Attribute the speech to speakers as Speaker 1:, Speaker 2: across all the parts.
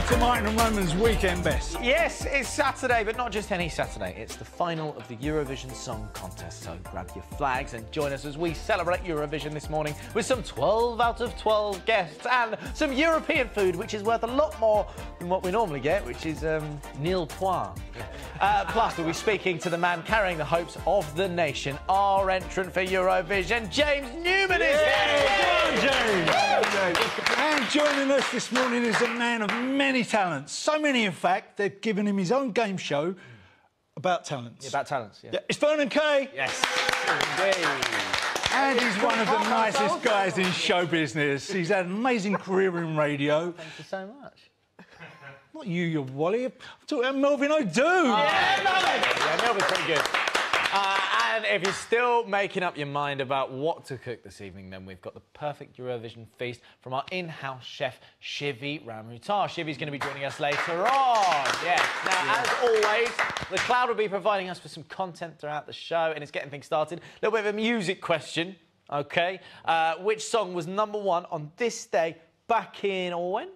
Speaker 1: to Martin and Roman's Weekend Best.
Speaker 2: Yes, it's Saturday, but not just any Saturday. It's the final of the Eurovision Song Contest, so grab your flags and join us as we celebrate Eurovision this morning with some 12 out of 12 guests and some European food, which is worth a lot more than what we normally get, which is nil point. Plus, we'll be speaking to the man carrying the hopes of the nation, our entrant for Eurovision, James Newman is here!
Speaker 1: James! And joining us this morning is a man of many talents. So many, in fact, they've given him his own game show about talents.
Speaker 2: Yeah, about talents, yeah.
Speaker 1: It's Vernon K.
Speaker 2: Yes, indeed.
Speaker 1: And he's one of the nicest guys in show business. He's had an amazing career in radio.
Speaker 2: Thank you so much.
Speaker 1: Not you Wally. I'm talking about Melvin O'Doo.
Speaker 2: Yeah, Melvin! Yeah, Melvin's pretty good. And if you're still making up your mind about what to cook this evening, then we've got the perfect Eurovision feast from our in-house chef, Shivi Ramoutar. Shivi's going to be joining us later on. Yes. Now, as always, the Cloud will be providing us with some content throughout the show, and it's getting things started. A little bit of a music question, OK? Which song was #1 on this day back in, or when?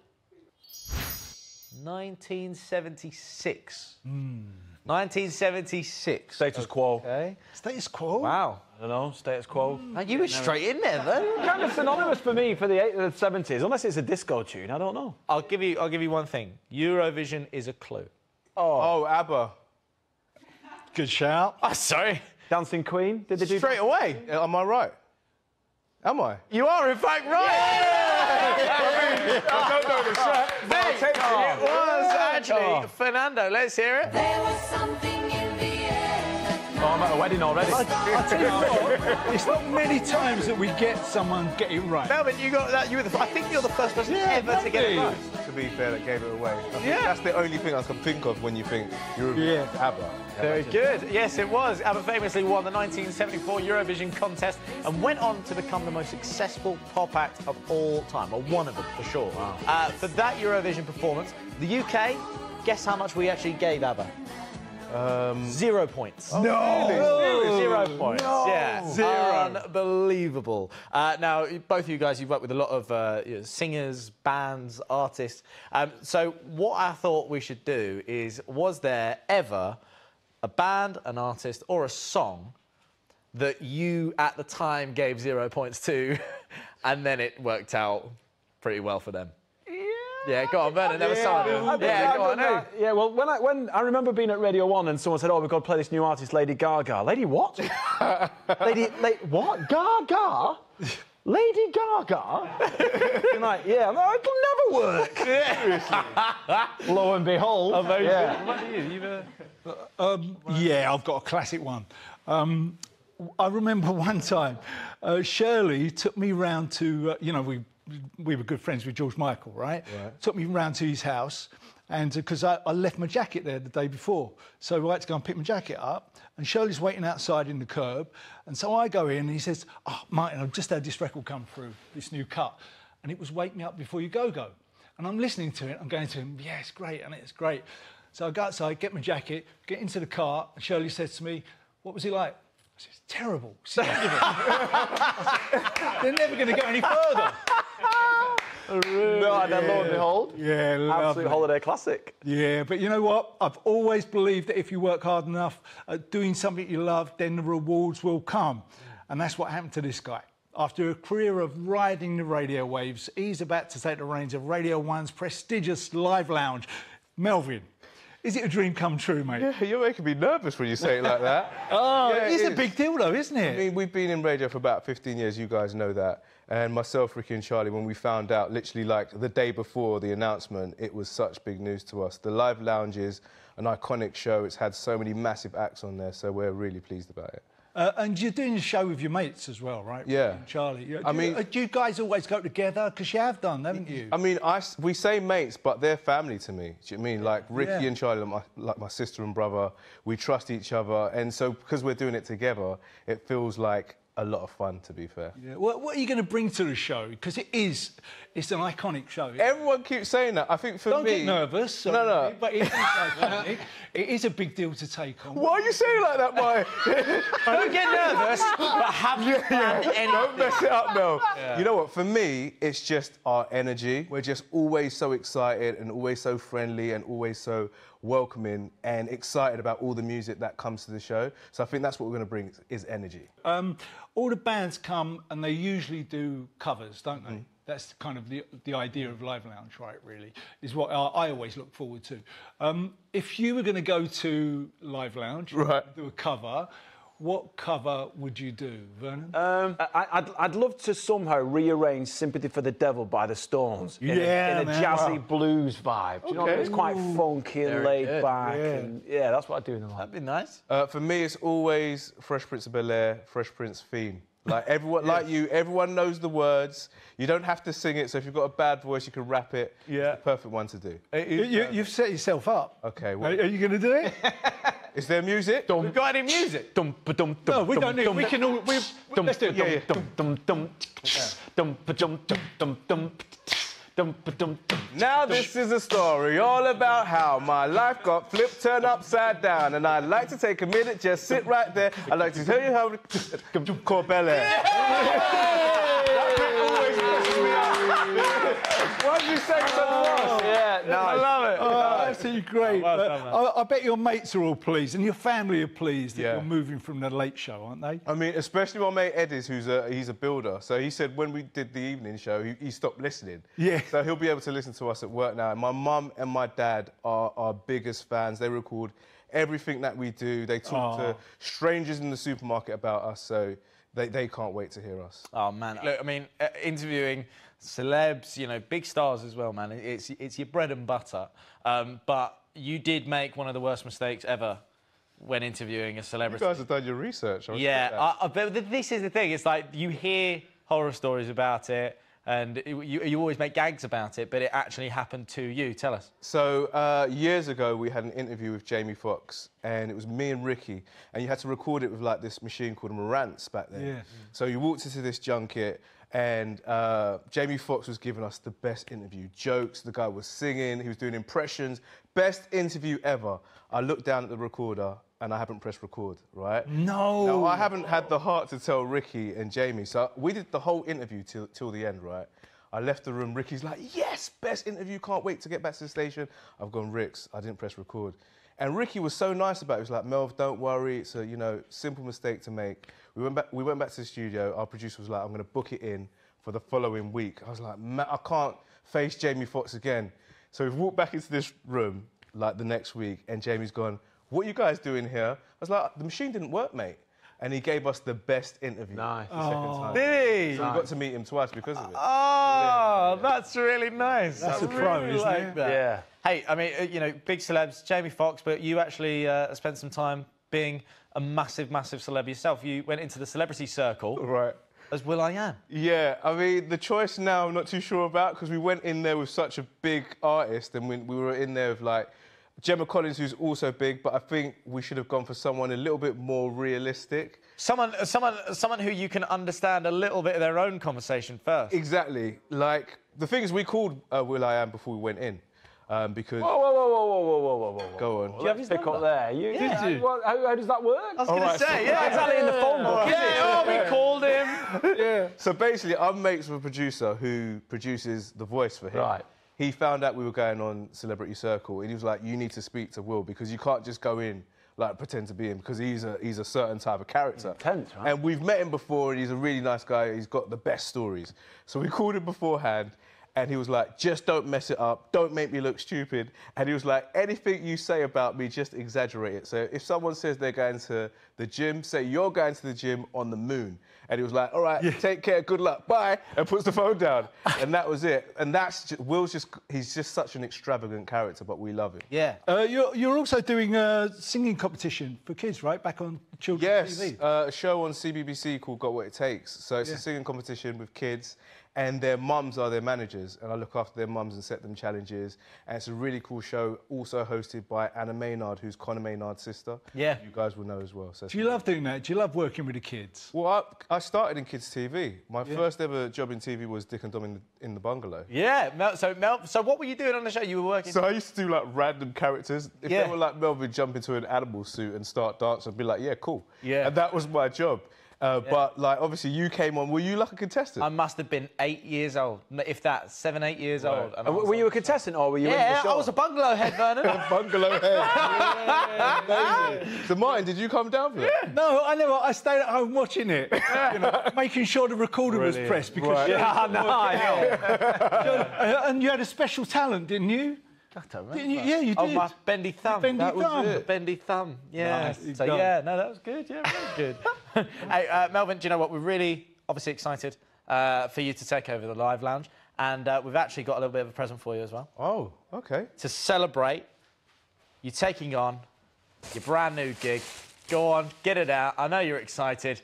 Speaker 2: 1976. 1976.
Speaker 3: Status quo.
Speaker 2: Okay.
Speaker 1: Status quo?
Speaker 2: Wow.
Speaker 3: I don't know, status quo.
Speaker 2: You were straight in there, then.
Speaker 3: Kind of synonymous for me for the 70s, unless it's a disco tune, I don't know.
Speaker 2: I'll give you one thing. Eurovision is a clue.
Speaker 3: Oh, ABBA.
Speaker 1: Good shout.
Speaker 2: Oh, sorry.
Speaker 3: Dancing Queen, did they do...
Speaker 4: Straight away. Am I right? Am I?
Speaker 2: You are, in fact, right.
Speaker 4: I don't know the track, but I'll take
Speaker 2: It was actually Fernando. Let's hear it.
Speaker 5: There was something in the air.
Speaker 3: Oh, I'm at a wedding already.
Speaker 1: I tell you what, it's not many times that we get someone get it right.
Speaker 2: Melvin, you got that. I think you're the first person ever to get it right.
Speaker 4: To be fair, that gave it away. I think that's the only thing I can think of when you think Eurovision. ABBA.
Speaker 2: Very good. Yes, it was. ABBA famously won the 1974 Eurovision contest and went on to become the most successful pop act of all time. Well, one of them, for sure. Wow. For that Eurovision performance, the UK, guess how much we actually gave ABBA? 0 points.
Speaker 1: No!
Speaker 4: Really?
Speaker 2: 0 points.
Speaker 1: No.
Speaker 2: Yeah.
Speaker 1: Zero.
Speaker 2: Unbelievable. Now, both of you guys, you've worked with a lot of singers, bands, artists. So what I thought we should do is, was there ever a band, an artist, or a song that you, at the time, gave 0 points to, and then it worked out pretty well for them? Yeah, go on, Vernon, there was someone. Yeah, go on, who?
Speaker 3: Yeah, well, when I remember being at Radio 1 and someone said, oh, we've got to play this new artist, Lady Gaga. Lady what? Lady what? Gaga? Lady Gaga? I'm like, yeah, no, it'll never work. Seriously. Lo and behold.
Speaker 2: Yeah. What about you?
Speaker 1: Yeah, I've got a classic one. I remember one time, Shirley took me round to, we were good friends with George Michael, right? Took me round to his house, and because I left my jacket there the day before, so I had to go and pick my jacket up, and Shirley's waiting outside in the curb, and so I go in, and he says, oh, Martin, I've just had this record come through, this new cut, and it was Wake Me Up Before You Go Go. And I'm listening to it, I'm going to him, yeah, it's great, and it's great. So I go outside, get my jacket, get into the car, and Shirley says to me, what was he like? I said, terrible. They're never going to go any further.
Speaker 3: No, and then lo and behold.
Speaker 1: Yeah,
Speaker 3: absolute holiday classic.
Speaker 1: Yeah, but you know what? I've always believed that if you work hard enough at doing something you love, then the rewards will come. And that's what happened to this guy. After a career of riding the radio waves, he's about to take the reins of Radio 1's prestigious live lounge. Melvin, is it a dream come true, mate?
Speaker 4: Yeah, you're making me nervous when you say it like that.
Speaker 1: Oh,
Speaker 4: yeah,
Speaker 1: it's a big deal, though, isn't it?
Speaker 4: I mean, we've been in radio for about 15 years, you guys know that. And myself, Ricky and Charlie, when we found out, literally like the day before the announcement, it was such big news to us. The Live Lounge is an iconic show. It's had so many massive acts on there, so we're really pleased about it.
Speaker 1: And you're doing a show with your mates as well, right?
Speaker 4: Yeah.
Speaker 1: Charlie.
Speaker 4: Do
Speaker 1: you guys always go together? Because you have done, haven't you?
Speaker 4: I mean, we say mates, but they're family to me. Do you know what I mean? Like, Ricky and Charlie, like my sister and brother, we trust each other. And so, because we're doing it together, it feels like a lot of fun, to be fair.
Speaker 1: Yeah. What are you going to bring to the show? Because it's an iconic show.
Speaker 4: Everyone keeps saying that. I think for
Speaker 1: Don't
Speaker 4: me...
Speaker 1: get nervous. Sorry,
Speaker 4: No.
Speaker 1: But it is iconic. It is a big deal to take on.
Speaker 4: Why are you saying like that, Mike?
Speaker 2: Don't get nervous, but have you planned anything?
Speaker 4: Don't mess it up, Mel. Yeah. You know what? For me, it's just our energy. We're just always so excited and always so friendly and always so welcoming and excited about all the music that comes to the show. So I think that's what we're going to bring is energy.
Speaker 1: All the bands come and they usually do covers, don't they? That's kind of the idea of Live Lounge, right, really, is what I always look forward to. If you were going to go to Live Lounge,
Speaker 4: right,
Speaker 1: do a cover, what cover would you do, Vernon?
Speaker 3: I'd love to somehow rearrange Sympathy for the Devil by the Stones in a jazzy blues vibe. Do you know what I mean? It's quite funky and laid back. And that's what I'd do in the live.
Speaker 2: That'd be nice.
Speaker 4: For me, it's always Fresh Prince of Bel-Air, Fresh Prince theme. Like everyone, like you, everyone knows the words. You don't have to sing it. So if you've got a bad voice, you can rap it.
Speaker 1: Yeah,
Speaker 4: it's the perfect one to do.
Speaker 1: You've set yourself up.
Speaker 4: Okay.
Speaker 1: Well, are you going to do it?
Speaker 4: Is there music?
Speaker 2: We've got any music?
Speaker 1: No, we don't need. We can all. Let's do it.
Speaker 4: Now this is a story all about how my life got flipped, turned upside down, and I'd like to take a minute, just sit right there. I'd like to tell you how to call Bel Air. Why did you say so fast?
Speaker 3: Yeah, no,
Speaker 2: I love it.
Speaker 1: Absolutely great. I bet your mates are all pleased, and your family are pleased that
Speaker 4: Yeah.
Speaker 1: you're moving from the Late Show, aren't they?
Speaker 4: I mean, especially my mate Eddie's, he's a builder. So he said when we did the evening show, he stopped listening.
Speaker 1: Yeah.
Speaker 4: So he'll be able to listen to us at work now. And my mum and my dad are our biggest fans. They record everything that we do. They talk to strangers in the supermarket about us. So they can't wait to hear us.
Speaker 2: Oh, man. Look, I mean, interviewing celebs, you know, big stars as well, man. It's your bread and butter. But you did make one of the worst mistakes ever when interviewing a celebrity.
Speaker 4: You guys have done your research.
Speaker 2: But this is the thing. It's like you hear horror stories about it, and you always make gags about it, but it actually happened to you. Tell us.
Speaker 4: So years ago, we had an interview with Jamie Foxx, and it was me and Ricky, and you had to record it with like this machine called a Marantz back then.
Speaker 1: Yeah.
Speaker 4: So you walked into this junket, and Jamie Foxx was giving us the best interview. Jokes, the guy was singing, he was doing impressions. Best interview ever. I looked down at the recorder, and I haven't pressed record, right?
Speaker 1: No.
Speaker 4: Now, I haven't had the heart to tell Ricky and Jamie, so we did the whole interview till the end, right? I left the room, Ricky's like, yes, best interview, can't wait to get back to the station. I've gone, Ricks, I didn't press record. And Ricky was so nice about it. He was like, Melv, don't worry, it's a, simple mistake to make. We went back to the studio, our producer was like, I'm gonna book it in for the following week. I was like, man, I can't face Jamie Foxx again. So we've walked back into this room, like the next week, and Jamie's gone, what are you guys doing here? I was like, the machine didn't work, mate. And he gave us the best interview.
Speaker 3: Nice.
Speaker 4: The second time.
Speaker 2: Did he?
Speaker 4: So we got to meet him twice because of it.
Speaker 2: Oh, that's really nice.
Speaker 1: That's
Speaker 2: I
Speaker 1: a pro,
Speaker 2: really
Speaker 1: isn't
Speaker 2: like
Speaker 1: it?
Speaker 2: that.
Speaker 3: Yeah.
Speaker 2: Hey, I mean, big celebs, Jamie Foxx, but you actually spent some time being a massive, massive celeb yourself. You went into the celebrity circle.
Speaker 4: Right.
Speaker 2: As will.i.am.
Speaker 4: Yeah, I mean, the choice now I'm not too sure about because we went in there with such a big artist and we were in there with, like, Gemma Collins, who's also big, but I think we should have gone for someone a little bit more realistic.
Speaker 2: Someone who you can understand a little bit of their own conversation first.
Speaker 4: Exactly. Like, the thing is, we called will.i.am before we went in. Because...
Speaker 3: Whoa.
Speaker 4: Go on.
Speaker 3: Do you have his pick up there?
Speaker 2: Yeah.
Speaker 3: Did you? How does that work?
Speaker 2: I was going to say,
Speaker 3: Not exactly in the phone book, is it?
Speaker 2: we called him.
Speaker 4: Yeah. So basically, I'm mates with a producer who produces The Voice for him.
Speaker 3: Right.
Speaker 4: He found out we were going on Celebrity Circle, and he was like, you need to speak to Will, because you can't just go in, like, pretend to be him, because he's a certain type of character.
Speaker 3: Intense, right?
Speaker 4: And we've met him before, and he's a really nice guy. He's got the best stories. So we called him beforehand, and he was like, just don't mess it up. Don't make me look stupid. And he was like, anything you say about me, just exaggerate it. So if someone says they're going to the gym, say you're going to the gym on the moon. And he was like, all right, take care, good luck, bye, and puts the phone down. And that was it. And that's just, he's just such an extravagant character, but we love him.
Speaker 2: Yeah.
Speaker 1: You're also doing a singing competition for kids, right? Back on children's
Speaker 4: Yes,
Speaker 1: TV.
Speaker 4: a show on CBBC called Got What It Takes. So it's a singing competition with kids. and their mums are their managers, and I look after their mums and set them challenges. And it's a really cool show, also hosted by Anna Maynard, who's Conor Maynard's sister.
Speaker 2: Yeah.
Speaker 4: You guys will know as well. So
Speaker 1: Do you love doing that? Do you love working with the kids?
Speaker 4: Well, I started in kids' TV. My first ever job in TV was Dick and Dom in the bungalow.
Speaker 2: Yeah, so what were you doing on the show? You were working...
Speaker 4: So I used to do, like, random characters. If they were like Melvin jump into an animal suit and start dancing, I'd be like, yeah, cool.
Speaker 2: Yeah.
Speaker 4: And that was my job. But, like, obviously you came on. Were you like a contestant?
Speaker 2: I must have been 8 years old, if that, 7, 8 years old. And
Speaker 3: Were you a contestant or were you in the show?
Speaker 2: I was a bungalow head, Vernon.
Speaker 4: Bungalow head. Yeah, so, Martin, did you come down for that?
Speaker 1: No, I never. I stayed at home watching it, you know, making sure the recorder was pressed because. And you had a special talent, didn't you?
Speaker 2: I don't remember.
Speaker 1: Didn't you? Yeah, you did.
Speaker 2: Oh, my bendy thumb.
Speaker 1: Bendy
Speaker 2: that was
Speaker 1: thumb.
Speaker 2: it. Bendy thumb. Yeah.
Speaker 1: Nice.
Speaker 2: So, yeah, no, that was good. Yeah, very good. Hey, Melvin, do you know what? We're really, obviously excited for you to take over the Live Lounge. And we've actually got a little bit of a present for you as well.
Speaker 4: Oh, OK.
Speaker 2: To celebrate you taking on your brand new gig. Go on, get it out. I know you're excited.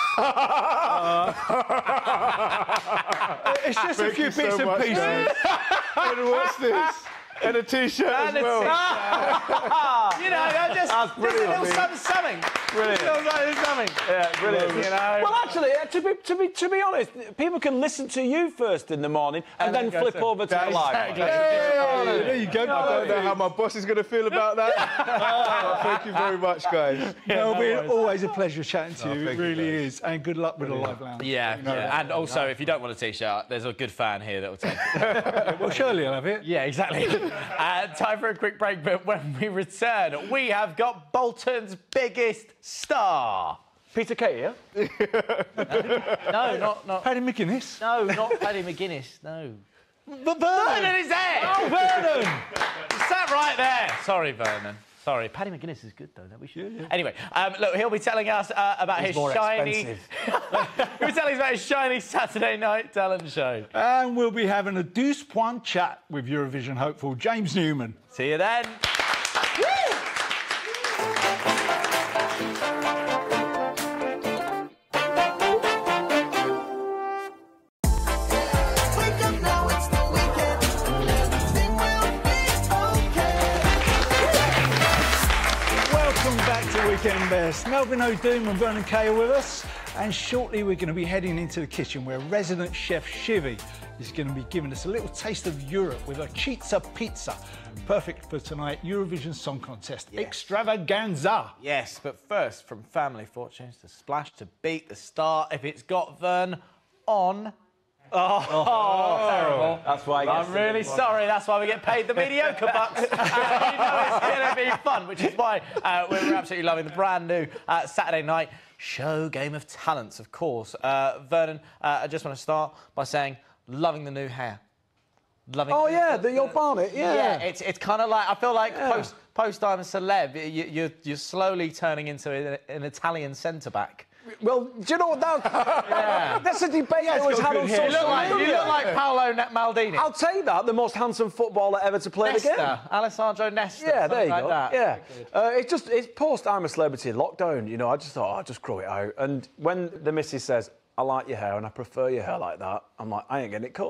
Speaker 1: It's just a few bits and pieces.
Speaker 4: And what's this? And a T-shirt as well.
Speaker 2: You know, just a little something.
Speaker 3: Brilliant.
Speaker 2: Something.
Speaker 3: Yeah, brilliant.
Speaker 2: You know.
Speaker 3: Well, actually, to be honest, people can listen to you first in the morning and then flip over to the live.
Speaker 2: Exactly.
Speaker 1: There you go.
Speaker 4: I don't know how my boss is going to feel about that. Thank you very much, guys.
Speaker 1: Melvin, always a pleasure chatting to you. It
Speaker 4: thank you,
Speaker 1: really
Speaker 4: guys.
Speaker 1: is. And good luck with the Live Lounge.
Speaker 2: Yeah, and also, if you don't want a T-shirt, there's a good fan here that will take it.
Speaker 1: Well, surely I'll have it.
Speaker 2: Yeah, exactly. Time for a quick break, but when we return, we have got Bolton's biggest star.
Speaker 3: Peter Kay, yeah?
Speaker 2: No, not...
Speaker 1: Paddy McGuinness.
Speaker 2: No, not Paddy McGuinness, no.
Speaker 1: But Vernon!
Speaker 2: Vernon is there!
Speaker 1: Oh, Vernon!
Speaker 2: Sat right there. Sorry, Vernon. Sorry, Paddy McGuinness is good though. We should. Anyway, look, he'll be telling us about his shiny. He'll be telling us about his shiny Saturday night talent show.
Speaker 1: And we'll be having a deuce point chat with Eurovision hopeful James Newman.
Speaker 2: See you then.
Speaker 5: Wake up now, it's the weekend. Everything will be okay.
Speaker 1: Welcome back to Weekend Best. Melvin O'Doom and Vernon Kay are with us. And shortly we're going to be heading into the kitchen where resident chef Shivi is going to be giving us a little taste of Europe with a Chizza pizza. Perfect for tonight, Eurovision Song Contest extravaganza.
Speaker 2: Yes, but first, from Family Fortunes to Splash to Beat the Star, if it's got Vern on... Oh, terrible.
Speaker 3: That's why
Speaker 2: I'm really sorry. That's why we get paid the mediocre bucks. You know it's going to be fun, which is why we're absolutely loving the brand new Saturday night show Game of Talents, of course. Vernon, I just want to start by saying, loving the new hair. Loving
Speaker 3: your bonnet,
Speaker 2: Yeah, it's kind of like, I feel like post I'm a Celeb, you're slowly turning into an Italian centre-back.
Speaker 3: Well, do you know what that's a debate I always had on social media.
Speaker 2: You look like Paolo Maldini.
Speaker 3: I'll take that, the most handsome footballer ever to play the game.
Speaker 2: Alessandro Nesta.
Speaker 3: Yeah, there you
Speaker 2: like
Speaker 3: go.
Speaker 2: That.
Speaker 3: Yeah, it's post I'm a Celebrity lockdown. You know, I just thought I'll just grow it out. And when the missus says, I like your hair and I prefer your hair like that, I'm like, I ain't getting it cut.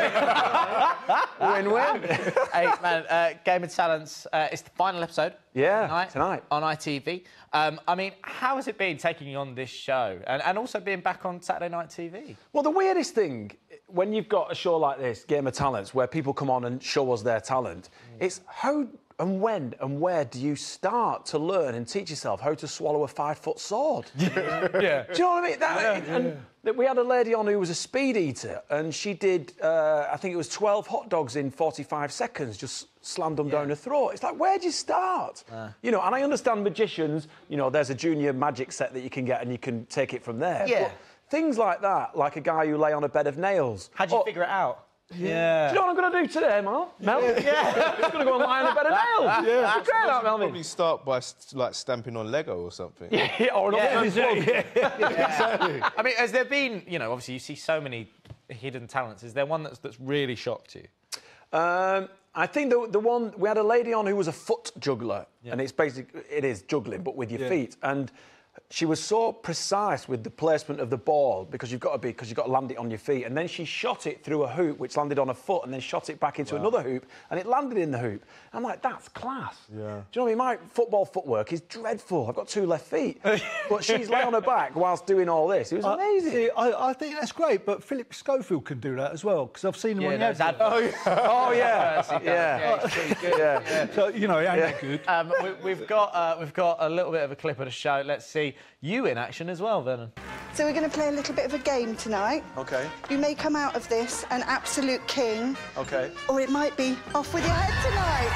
Speaker 3: Win-win.
Speaker 2: Hey, man, Game of Talents, it's the final episode.
Speaker 3: Yeah, tonight.
Speaker 2: On ITV. I mean, how has it been taking on this show and also being back on Saturday Night TV?
Speaker 3: Well, the weirdest thing, when you've got a show like this, Game of Talents, where people come on and show us their talent, it's how and when and where do you start to learn and teach yourself how to swallow a 5-foot sword?
Speaker 2: Yeah.
Speaker 3: Do you know what I mean? We had a lady on who was a speed eater, and she did, I think it was 12 hot dogs in 45 seconds, just slammed them down her throat. It's like, where do you start? You know, and I understand magicians, you know, there's a junior magic set that you can get and you can take it from there.
Speaker 2: Yeah.
Speaker 3: But things like that, like a guy who lay on a bed of nails.
Speaker 2: How'd you figure it out?
Speaker 3: Yeah. Do you know what I'm going to do today, Mel? Yeah. I'm just going to go and lie on a bed of nails. Yeah. Great, that, Melvin.
Speaker 4: Probably start by like stamping on Lego or something.
Speaker 3: Yeah, or another
Speaker 4: Exactly.
Speaker 2: I mean, has there been, you know, obviously you see so many hidden talents. Is there one that's really shocked you?
Speaker 3: I think the one, we had a lady on who was a foot juggler, and it's basically, it is juggling, but with your feet. And she was so precise with the placement of the ball because you've got to land it on your feet, and then she shot it through a hoop which landed on a foot, and then shot it back into another hoop, and it landed in the hoop. I'm like, that's class.
Speaker 4: Yeah.
Speaker 3: Do you know what I mean? My football footwork is dreadful. I've got 2 left feet, but she's lay on her back whilst doing all this. It was amazing.
Speaker 1: See, I think that's great, but Philip Schofield can do that as well because I've seen him on the advert.
Speaker 3: Oh yeah, yeah.
Speaker 1: So you know, it ain't that good.
Speaker 2: We've got a little bit of a clip of the show. Let's see you in action as well, Vernon.
Speaker 6: So we're going to play a little bit of a game tonight.
Speaker 3: Okay.
Speaker 6: You may come out of this an absolute king.
Speaker 3: Okay.
Speaker 6: Or it might be off with your head tonight.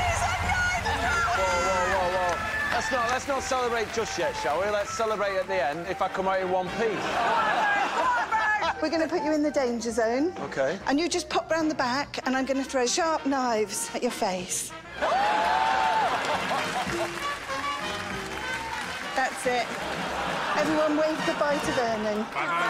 Speaker 3: Whoa. Let's not celebrate just yet, shall we? Let's celebrate at the end if I come out in one piece.
Speaker 6: We're going to put you in the danger zone.
Speaker 3: Okay.
Speaker 6: And you just pop round the back and I'm going to throw sharp knives at your face. That's it. Everyone wave goodbye to Vernon.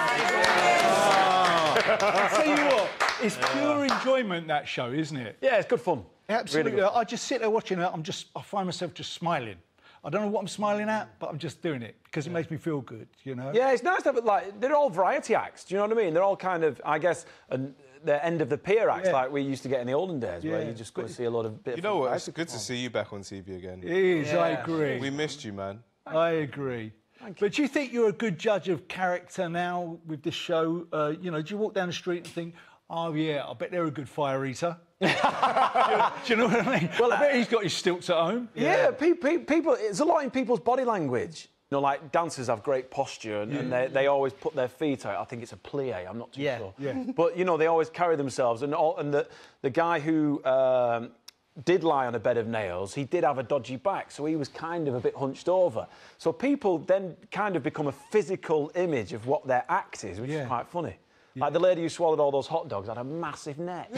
Speaker 1: I'll tell you what, it's pure enjoyment, that show, isn't it?
Speaker 3: Yeah, it's good fun.
Speaker 1: Absolutely.
Speaker 3: Really good.
Speaker 1: I just sit there watching it. I find myself just smiling. I don't know what I'm smiling at, but I'm just doing it because it makes me feel good, you know?
Speaker 3: Yeah, it's nice to have it, like, they're all variety acts, do you know what I mean? They're all kind of, I guess, the end of the pier acts like we used to get in the olden days, where you just got to see a lot of...
Speaker 4: You know what, it's good to see you back on TV again.
Speaker 1: It is, I agree.
Speaker 4: We missed you, man.
Speaker 1: I agree. But do you think you're a good judge of character now with this show? You know, do you walk down the street and think, oh, yeah, I bet they're a good fire eater? do you know what I mean? Well, I bet he's got his stilts at home.
Speaker 3: Yeah, people, it's a lot in people's body language. You know, like, dancers have great posture and they always put their feet out. I think it's a plie, I'm not too sure.
Speaker 1: Yeah.
Speaker 3: But, you know, they always carry themselves. And the guy who did lie on a bed of nails, he did have a dodgy back, so he was kind of a bit hunched over. So people then kind of become a physical image of what their act is, which is quite funny. Like the lady who swallowed all those hot dogs had a massive neck.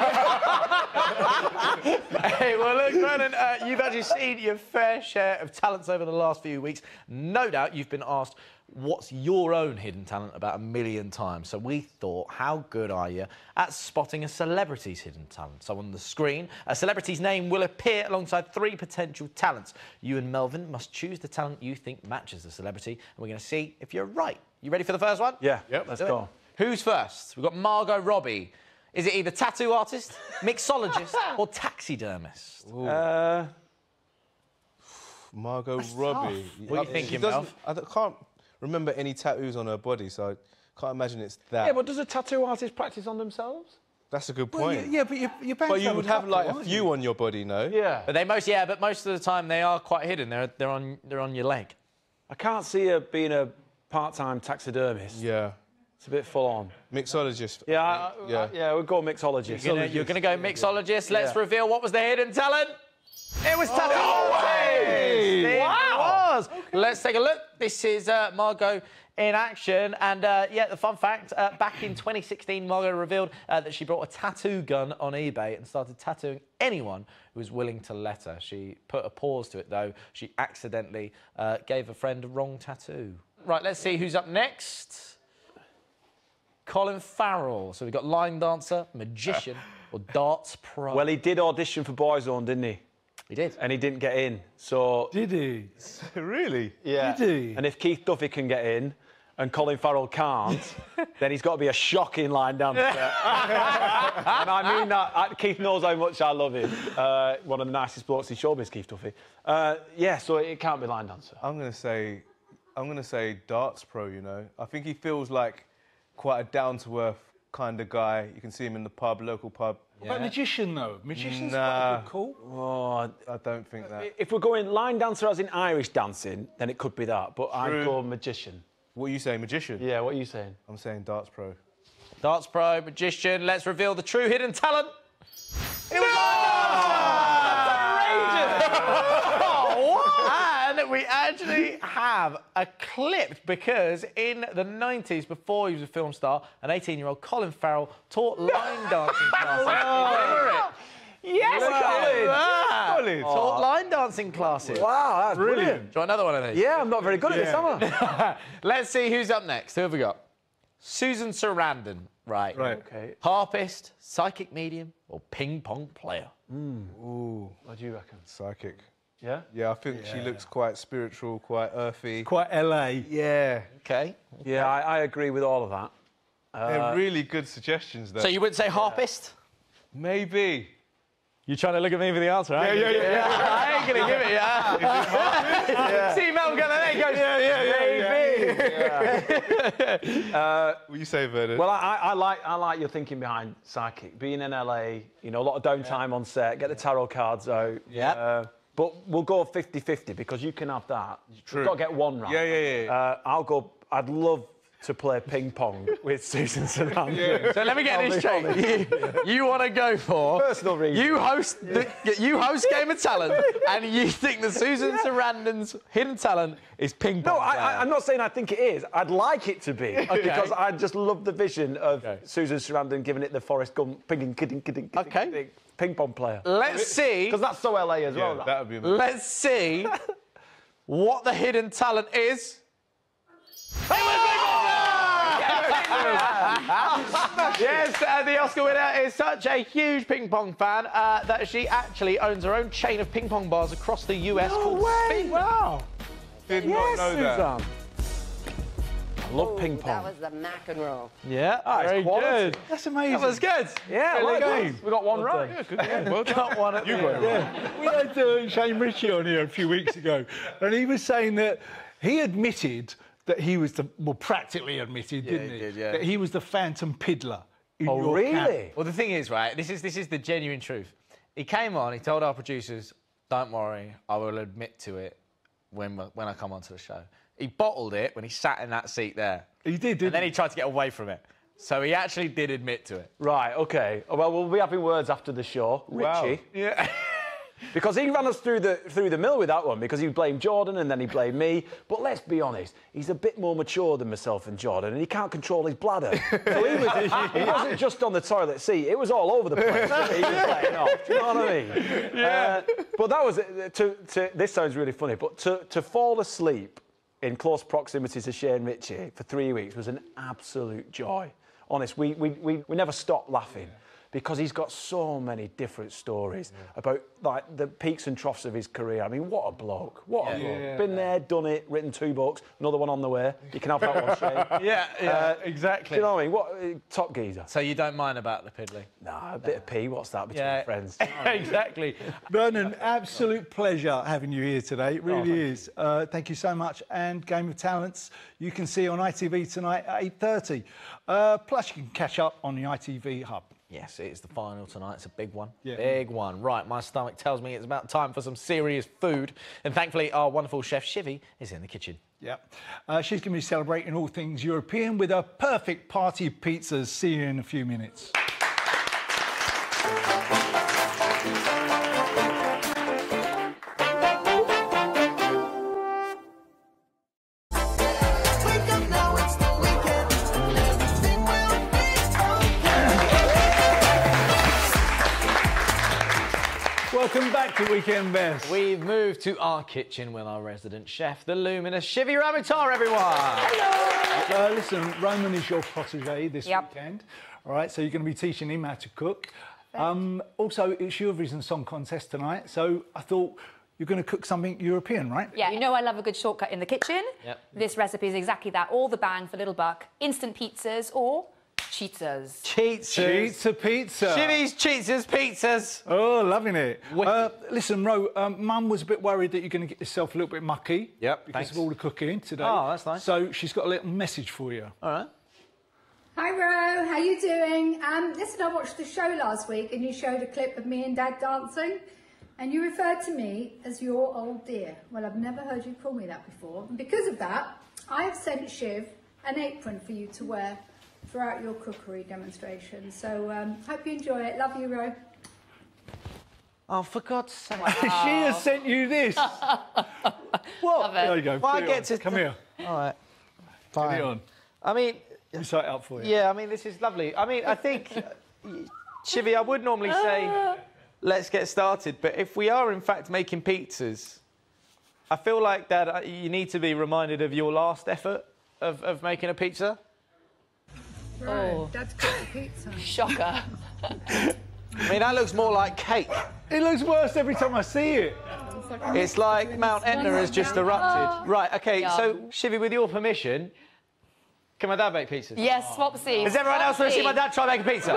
Speaker 2: Hey, well, look, Vernon, you've actually seen your fair share of talents over the last few weeks. No doubt you've been asked, what's your own hidden talent about 1 million times? So we thought, how good are you at spotting a celebrity's hidden talent? So on the screen, a celebrity's name will appear alongside 3 potential talents. You and Melvin must choose the talent you think matches the celebrity, and we're going to see if you're right. You ready for the first one?
Speaker 3: Yeah, let's go.
Speaker 2: Who's first? We've got Margot Robbie. Is it either tattoo artist, mixologist, or taxidermist?
Speaker 4: Margot Robbie.
Speaker 2: What are you thinking, Melv?
Speaker 4: I can't remember any tattoos on her body, so I can't imagine it's that.
Speaker 3: Yeah, but does a tattoo artist practice on themselves?
Speaker 4: That's a good
Speaker 1: Well,
Speaker 4: point.
Speaker 1: yeah, but you're bound
Speaker 4: But
Speaker 1: to
Speaker 4: you
Speaker 1: have
Speaker 4: would
Speaker 1: a
Speaker 4: have
Speaker 1: couple,
Speaker 4: like a
Speaker 1: aren't
Speaker 4: few
Speaker 1: you?
Speaker 4: on your body, no?
Speaker 3: Yeah.
Speaker 2: But but most of the time they are quite hidden. They're on your leg.
Speaker 3: I can't see her being a part-time taxidermist.
Speaker 4: Yeah.
Speaker 3: It's a bit full on.
Speaker 4: Mixologist.
Speaker 3: Yeah,
Speaker 4: Yeah.
Speaker 3: we'll go mixologist.
Speaker 2: You're going to go mixologist. Let's reveal what was the hidden talent. It was tattoo.
Speaker 3: way!
Speaker 2: It
Speaker 3: Wow.
Speaker 2: was. Let's take a look. This is Margot in action. And, yeah, the fun fact, back in 2016, Margot revealed that she brought a tattoo gun on eBay and started tattooing anyone who was willing to let her. She put a pause to it, though. She accidentally gave a friend a wrong tattoo. Right, let's see who's up next. Colin Farrell. So we've got line dancer, magician, or darts pro.
Speaker 3: Well, he did audition for Boyzone, didn't he?
Speaker 2: He did.
Speaker 3: And he didn't get in, so...
Speaker 1: Did he?
Speaker 4: Really?
Speaker 3: Yeah.
Speaker 1: Did he?
Speaker 3: And if Keith Duffy can get in and Colin Farrell can't, then he's got to be a shocking line dancer. And I mean that. Keith knows how much I love him. One of the nicest blokes in showbiz, Keith Duffy. Yeah, so it can't be line dancer.
Speaker 4: I'm gonna say darts pro. You know, I think he feels like quite a down-to-earth kind of guy. You can see him in the pub, local pub.
Speaker 1: What about magician, though? Magician's
Speaker 4: Nah.
Speaker 1: quite good call.
Speaker 3: Oh,
Speaker 4: I don't think that.
Speaker 3: if we're going line dancer as in Irish dancing, then it could be that. But I'd go magician.
Speaker 4: What are you saying, magician?
Speaker 3: Yeah, what are you saying?
Speaker 4: I'm saying darts pro.
Speaker 2: Darts pro, magician. Let's reveal the true hidden talent. It was And we actually have a clip because in the 90s, before he was a film star, an 18-year-old Colin Farrell taught line dancing classes.
Speaker 3: Yes,
Speaker 2: Colin! Taught line dancing classes.
Speaker 3: Wow, that's brilliant.
Speaker 2: Do you want another one of these?
Speaker 3: Yeah, I'm not very good at this, am I?
Speaker 2: Let's see who's up next. Who have we got? Susan Sarandon. Right.
Speaker 3: Okay.
Speaker 2: Harpist, psychic medium, or ping pong player?
Speaker 4: Ooh,
Speaker 3: What do you reckon?
Speaker 4: psychic.
Speaker 3: Yeah?
Speaker 4: Yeah, I think she looks quite spiritual, quite earthy.
Speaker 1: Quite LA.
Speaker 4: Yeah.
Speaker 2: Okay.
Speaker 3: Yeah, I agree with all of that.
Speaker 4: They're really good suggestions, though.
Speaker 2: So you wouldn't say harpist?
Speaker 4: Maybe.
Speaker 2: You're trying to look at me for the answer, aren't you?
Speaker 4: Yeah.
Speaker 2: I ain't going to give it, yeah. See Mel going, there he goes, maybe.
Speaker 4: What you say, Vernon?
Speaker 3: Well, I like your thinking behind psychic. Being in LA, you know, a lot of downtime on set, get the tarot cards out.
Speaker 2: Yeah.
Speaker 3: But we'll go 50-50 because you can have that.
Speaker 4: True.
Speaker 3: You've got to get one right.
Speaker 4: Yeah.
Speaker 3: I'd love to play ping pong with Susan Sarandon.
Speaker 2: So let me get this straight. You want to go for
Speaker 3: Personal reason.
Speaker 2: You host Game of Talent, and you think that Susan Sarandon's hidden talent is ping pong.
Speaker 3: No, I'm not saying I think it is. I'd like it to be because I just love the vision of Susan Sarandon giving it the Forrest Gump ping pong player.
Speaker 2: Let's see.
Speaker 3: Because that's so LA as well.
Speaker 4: That would be amazing.
Speaker 2: Let's see what the hidden talent is. Yes, the Oscar winner is such a huge ping pong fan that she actually owns her own chain of ping pong bars across the US called Spin.
Speaker 3: Wow.
Speaker 4: Did not know that.
Speaker 3: Susan. I love ping pong.
Speaker 7: That was the mac and roll.
Speaker 2: Yeah, very
Speaker 3: quality.
Speaker 2: good.
Speaker 1: That's amazing.
Speaker 2: That was good.
Speaker 3: Yeah,
Speaker 1: Really
Speaker 3: well
Speaker 1: good.
Speaker 3: we got one right.
Speaker 4: Yeah, good. Yeah, well done.
Speaker 2: Got one at
Speaker 4: You
Speaker 2: the
Speaker 4: got
Speaker 2: end.
Speaker 4: it right.
Speaker 1: We had Shane Ritchie on here a few weeks ago, and he was saying that he admitted that he was practically admitted, didn't he?
Speaker 2: he did, yeah.
Speaker 1: That he was the phantom piddler. In
Speaker 3: Oh,
Speaker 1: your camp.
Speaker 3: really?
Speaker 2: Well, the thing is, right, this is the genuine truth. He came on, he told our producers, don't worry, I will admit to it when I come onto the show. He bottled it when he sat in that seat there.
Speaker 1: He did, didn't
Speaker 2: And then he tried to get away from it. So he actually did admit to it.
Speaker 3: Right, OK. Well, we'll be having words after the show.
Speaker 4: Wow.
Speaker 3: Richie.
Speaker 2: Yeah.
Speaker 3: Because he ran us through the mill with that one because he blamed Jordan and then he blamed me. But let's be honest, he's a bit more mature than myself and Jordan and he can't control his bladder. So he wasn't just on the toilet seat, it was all over the place. He was letting off. Do you know what I mean? Yeah. But that was, this sounds really funny, but to fall asleep in close proximity to Shane Ritchie for 3 weeks was an absolute joy. Honest, we never stopped laughing. Because he's got so many different stories about like the peaks and troughs of his career. I mean, what a bloke! What a bloke! Been there, done it, written 2 books, another one on the way. You can have that one, Shane.
Speaker 2: Yeah, exactly.
Speaker 3: Do you know what I mean? What top geezer?
Speaker 2: So you don't mind about the piddly?
Speaker 3: Nah, a bit of pee. What's that between friends?
Speaker 2: Exactly.
Speaker 1: Vernon, absolute pleasure having you here today. It really is. Thank you so much. And Game of Talents, you can see on ITV tonight at 8:30. Plus, you can catch up on the ITV Hub.
Speaker 2: Yes, it is the final tonight. It's a big one.
Speaker 1: Yeah.
Speaker 2: Big one. Right, my stomach tells me it's about time for some serious food. And thankfully, our wonderful chef, Shivi, is in the kitchen.
Speaker 1: Yeah. She's going to be celebrating all things European with her perfect party pizzas. See you in a few minutes.
Speaker 5: Wake up now, it's the weekend. Everything will be okay.
Speaker 1: Welcome back to Weekend Best.
Speaker 2: We've moved to our kitchen with our resident chef, the luminous Shivi Ramoutar, everyone.
Speaker 1: Listen, Roman is your protege this weekend. All right, so you're going to be teaching him how to cook. Also, it's Eurovision Song Contest tonight, so I thought you're going to cook something European, right?
Speaker 8: Yeah, you know I love a good shortcut in the kitchen.
Speaker 2: Yep.
Speaker 8: This recipe is exactly that. All the bang for little buck. Instant pizzas or cheetas.
Speaker 2: Cheats.
Speaker 1: Pizza.
Speaker 2: Shivi's pizzas.
Speaker 1: Oh, loving it.
Speaker 2: Wicked.
Speaker 1: Listen, Ro, Mum was a bit worried that you're going to get yourself a little bit mucky.
Speaker 2: Yep,
Speaker 1: Because
Speaker 2: thanks.
Speaker 1: of all the cooking today.
Speaker 2: Oh, that's nice.
Speaker 1: So she's got a little message for you.
Speaker 2: All right.
Speaker 9: Hi Ro, how you doing? Listen, I watched the show last week and you showed a clip of me and Dad dancing and you referred to me as your old dear. Well, I've never heard you call me that before. And because of that, I have sent Shiv an apron for you to wear throughout your cookery demonstration. So hope you enjoy it. Love you, Ro.
Speaker 2: Oh, for God's sake.
Speaker 1: She has sent you this. What? There you go.
Speaker 2: Well, I
Speaker 1: Put it
Speaker 2: get
Speaker 1: on.
Speaker 2: to...
Speaker 1: Come here.
Speaker 2: All right.
Speaker 1: Put it on.
Speaker 2: I mean...
Speaker 1: You set it up for you.
Speaker 2: Yeah, I mean, this is lovely. I mean, I think, Shivi, I would normally say, let's get started. But if we are, in fact, making pizzas, I feel like that you need to be reminded of your last effort of making a pizza.
Speaker 9: Ro, Dad's cooked the pizza.
Speaker 8: Shocker.
Speaker 2: I mean, that looks more like cake.
Speaker 1: It looks worse every time I see it.
Speaker 2: It's like Mount Etna has just erupted. Right, OK,
Speaker 8: Yum.
Speaker 2: so, Shivi, with your permission, can my dad make pizzas?
Speaker 8: Yes, swap seats.
Speaker 2: Does everyone else want to see my dad try and make a pizza?